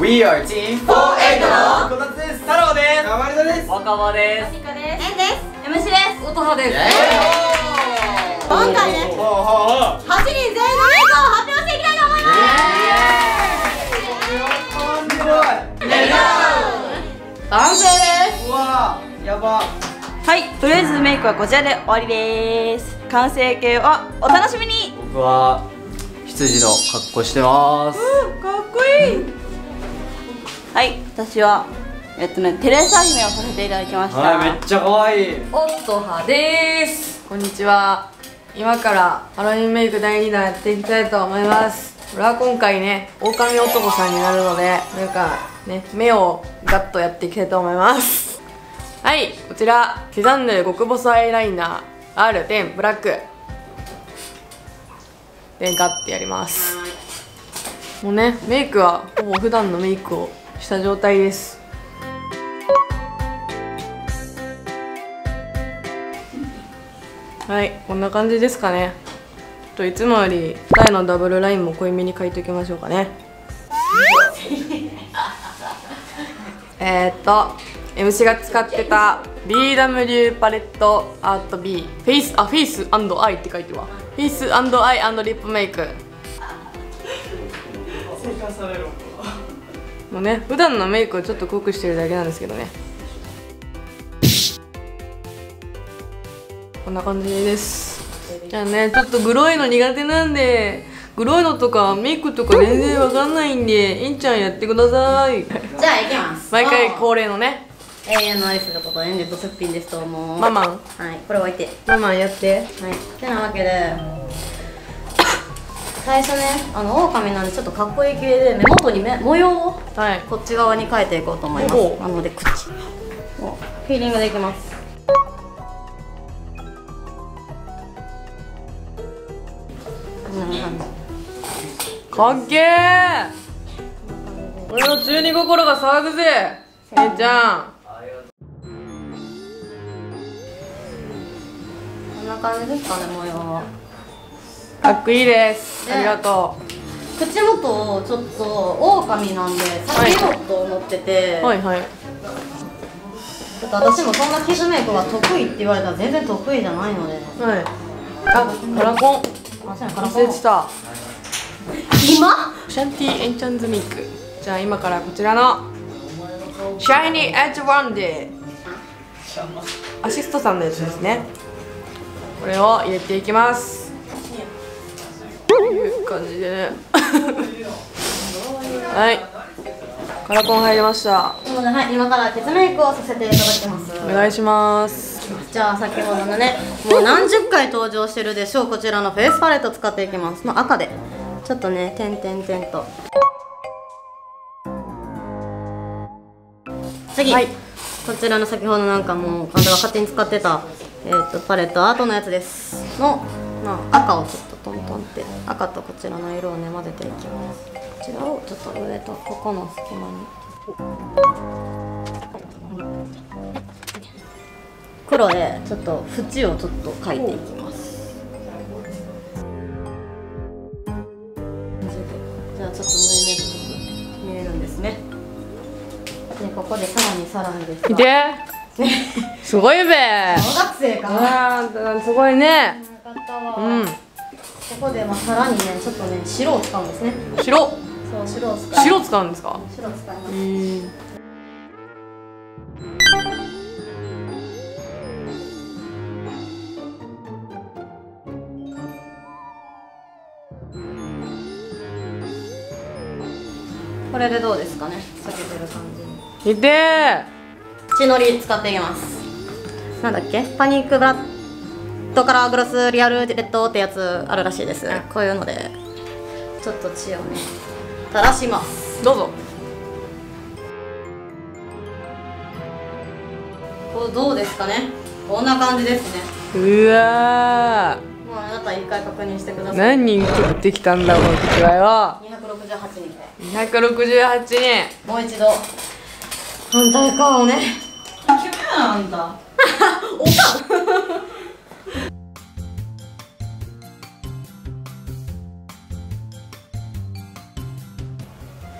We are Team 48のこたつです。太郎です。かまりです。 若葉です。 ニカです。えんです。 MC です。 音羽です。 今回ね、8人全員のメイクを発表していきたいと思います。レッツゴー。 完成です。 うわー、やば。 はい、とりあえずメイクはこちらで終わりです。完成形はお楽しみに。 僕は羊の格好してます。 かっこいい。はい、私はテレサ姫をさせていただきました。 はい、めっちゃ可愛い。 音羽です。こんにちは。今からハロウィンメイク第2弾やっていきたいと思います。俺は今回ね、狼男さんになるので、なんかね、目をガッとやっていきたいと思います。はい、こちらセザンヌ極細アイライナー R10 ブラックでガッてやります。もうね、メイクはほぼ普段のメイクをした状態です。はい、こんな感じですかね。いつもより二重のダブルラインも濃いめに描いておきましょうかね。MC が使ってた BW パレットアート B フェイス&アイって書いてるわ。フェイス&アイ&リップメイク。もうね、普段のメイクをちょっと濃くしてるだけなんですけどね。こんな感じです。じゃあね、ちょっとグロいの苦手なんで、グロいのとかメイクとか全然わかんないんで、いんちゃんやってください。 じゃあ行きます。 毎回恒例のね。 永遠のアリスのことエンデッドすっぴんですと思う。 ママン。 はい、これ置いて。 ママンやって。 はい、てなわけで。最初ね、狼なんでちょっとかっこいい系で目元に模様をこっち側に変えていこうと思います。なので口もうフィーリングでいきます。 かっけー。俺の中二心が騒ぐぜ。えいちゃん。 こんな感じですかね、模様は。 かっこいいです。ありがとう。 口元をちょっと狼なんで避けようと思ってて、 はいはい。 ちょっと私もそんなキスメイクが得意って言われたら全然得意じゃないので。 はい。あ、カラコン。 あ、そうや、カラコン忘れてた。 今シャンティエンチャンズメイク。じゃあ今からこちらのシャイニーエッジワンデーアシストさんのやつですね。これを入れていきます。こういう感じでね。はい、カラコン入りました。 はい、今からケツメイクをさせていただきます。 お願いします。 じゃあ先ほどのね、もう何十回登場してるでしょう、こちらのフェイスパレットを使っていきます。の赤でちょっとね、点々々と。次、はい、こちらの先ほどなんかもうあんたが勝手に使ってた、パレットアートのやつですの、赤をちょっとトントンって赤とこちらの色をね混ぜていきます。こちらをちょっと上とここの隙間に黒でちょっと縁をちょっと描いていきます。じゃあちょっと縫い目っぽく見えるんですね。でここでさらにですが、 見てすごいべ小学生かあー、すごいね。うん、 ここでさらにね、ちょっとね、白を使うんですね。 白。 そう、白を使う。 白使うんですか。 白使います。これでどうですかね、避けてる感じに。 見て血のり使っていきます。なんだっけ、パニックブラッドカラーグロスリアルレッドってやつあるらしいです。こういうのでちょっと血をね垂らします。 どうぞ。 こうどうですかね、こんな感じですね。 うわー、 もうあなた一回確認してください。 何人切ってきたんだこの口はよ。 268人で 268人。 もう一度反対側をね。イケメンあんたおかん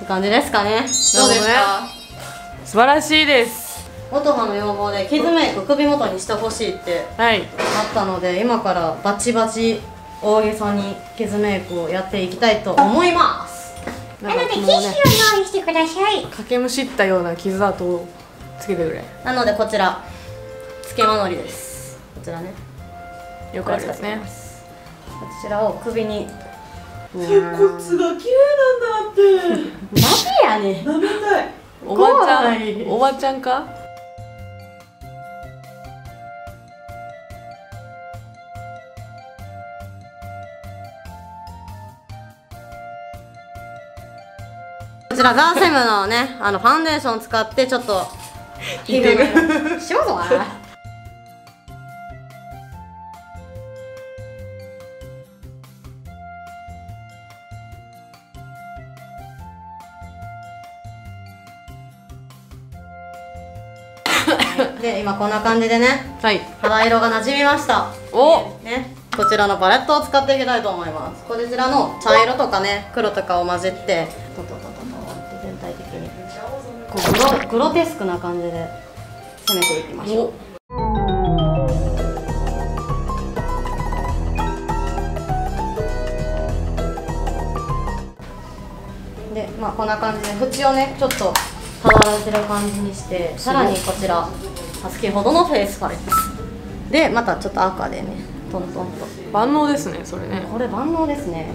って感じですかね。どうですか？ 素晴らしいです。 音羽の要望で傷メイク首元にしてほしいってはいあったので、今からバチバチ大げさに傷メイクをやっていきたいと思います。 なのでティッシュを用意してください。かけむしったような傷跡をつけてくれ。 なのでこちらつけまのりです。こちらね、 よくあるですね。 こちらを首に骨が綺麗なんだってなんでやねん。 舐めたい。 おばちゃ怖いん、おばちゃんか？ こちらザーセムのね、ファンデーションを使ってちょっと似てるしようぞな。で、今こんな感じでね、 はい。 肌色が馴染みました。 お、 ね、こちらのパレットを使っていきたいと思います。こちらの茶色とかね、黒とかを混じってトトトトトって全体的にこうグロテスクな感じで攻めていきましょう。で、まあこんな感じで縁をねちょっと触らせる感じにして、さらにこちら先ほどのフェイスパレットでまたちょっと赤でねトントンと。 万能ですね、それね。 これ万能ですね。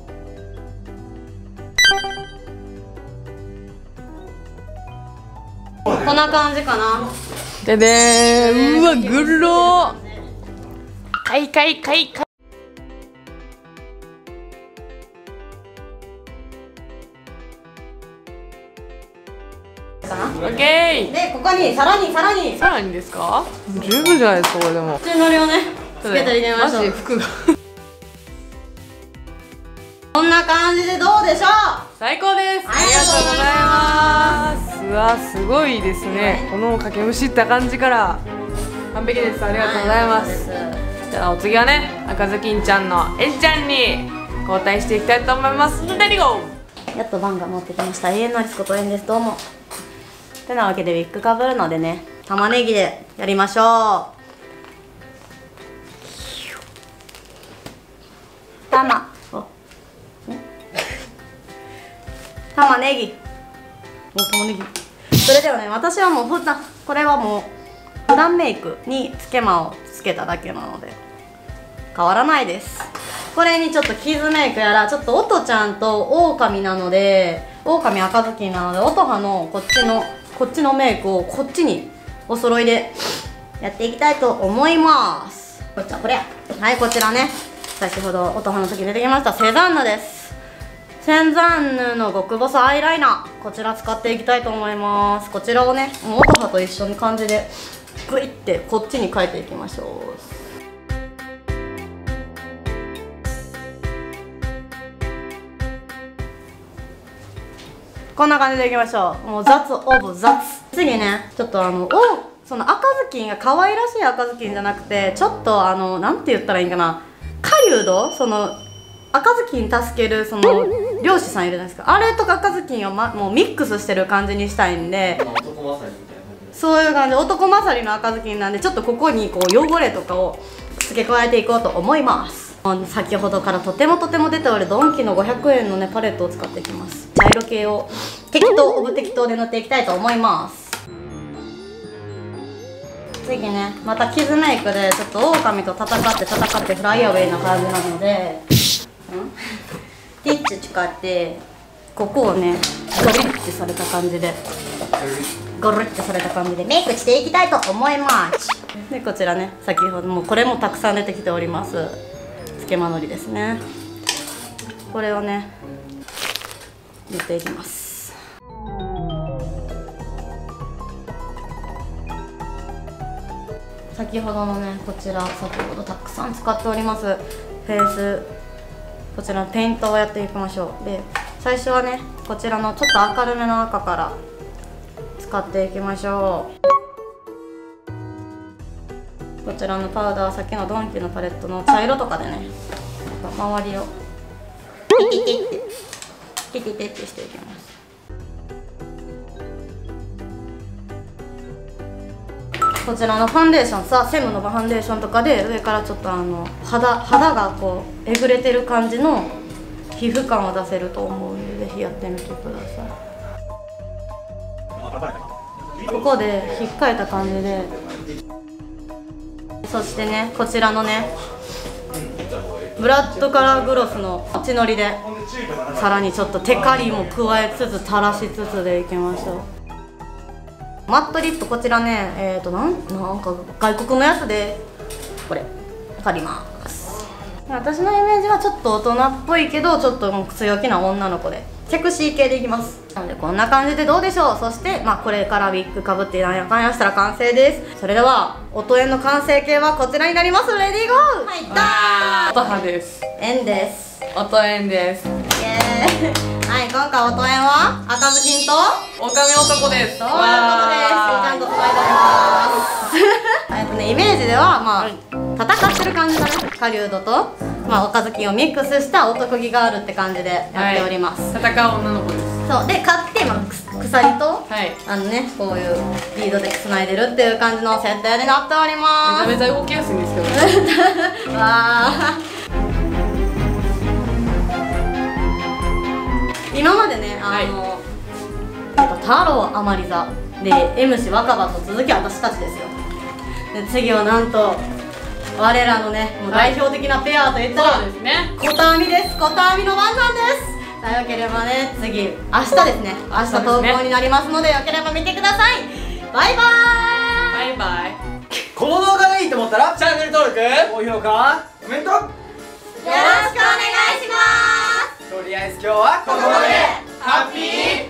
こんな感じかな。 ででーん、うわ、グロー。かいかいかいかい。 かな。 オッケー。 で、ここにさらにさらにですか？十分じゃないですか、これでも。 口のりをねつけていきましょう。 マジ服がこんな感じでどうでしょう。 最高です。ありがとうございます。うわ、すごいですね。このかけむしった感じから完璧です。ありがとうございます。じゃあお次はね、赤ずきんちゃんのえんちゃんに交代していきたいと思います。レディゴー。 やっと番が持ってきました。永遠のリスコとエンです。どうも。てなわけでウィッグかぶるのでね、玉ねぎでやりましょう。玉ねぎ。玉ねぎ。それではね、私はもうこれはもう普段メイクにつけまをつけただけなので変わらないです。これにちょっと傷メイクやら、ちょっと音ちゃんと狼なので、狼赤ずきんなので、音羽のこっちのメイクをこっちにお揃いでやっていきたいと思います。これはい、こちらね、先ほど音羽の時出てきましたセザンヌです。セザンヌの極細アイライナー、こちら使っていきたいと思います。こちらをね、もう音羽と一緒に感じでグイってこっちに描いていきましょう。こんな感じでいきましょう。もう雑オブ雑。次ね、ちょっとその赤ずきんが可愛らしい赤ずきんじゃなくて、ちょっとなんて言ったらいいんかな、狩人、その赤ずきん助けるその漁師さんいるじゃないですか。あれとか赤ずきんを、もうミックスしてる感じにしたいんで、 男勝りみたいな感じです。 そういう感じで男勝りの赤ずきんなんで、ちょっとここにこう汚れとかを付け加えていこうと思います。先ほどからとても出ておるドンキの500円のねパレットを使っていきます。茶色系を適当で塗っていきたいと思います。次ね、また傷メイクでちょっと狼と戦ってフライアウェイな感じなので、ティッチュ使ってここをねゴリッてされた感じでメイクしていきたいと思います。で、こちらね、先ほどもこれもたくさん出てきておりますつけまのりですね。これをね塗っていきます。先ほどのね、こちら先ほどたくさん使っておりますフェイス、こちらのペイントをやっていきましょう。で、最初はね、こちらのちょっと明るめの赤から使っていきましょう。こちらのパウダー、さっきのドンキのパレットの茶色とかでね、周りをピティテってしていきます。 こちらのファンデーションさ、セムのファンデーションとかで上からちょっと肌がこうえぐれてる感じの皮膚感を出せると思うんで、ぜひやってみてください。ここで引っかいた感じで、そしてね、こちらのねブラッドカラーグロスの血のりでさらにちょっとテカリも加えつつ垂らしつつでいきましょう。マットリップ、こちらねなんか外国のやつでこれ借ります。私のイメージはちょっと大人っぽいけどちょっと強気な女の子でセクシー系でいきます。なのでこんな感じでどうでしょう。そしてこれからウィッグかぶってなんやかんやしたら完成です。それでは音円の完成形はこちらになります。レディーゴー。はい、 音派です。 円です。 音円です。 イエーイ。はい、今回音円は赤ずきんと狼男です。 そういうことです。ちゃんと伝えておりますイメージでは戦ってる感じだね。狩人と赤ずきんをミックスした男気があるって感じでやっております、 戦う女の子です。 そうで、買って鎖とこういうリードでつないでるっていう感じの設定になっております。 めちゃめちゃ動きやすいんですけどわー今までね、太郎アマリザで M 氏若葉と続き私たちですよ。で次はなんと我らのね、もう代表的なペアといったら、 そうですね、 コタアミです。コタアミの番なんです。さあよければね、次明日ですね、明日投稿になりますのでよければ見てください。バイバーイ。 バイバイ。 この動画がいいと思ったらチャンネル登録、高評価、コメントよろしくお願いします。 とりあえず今日はここまで。ハッピー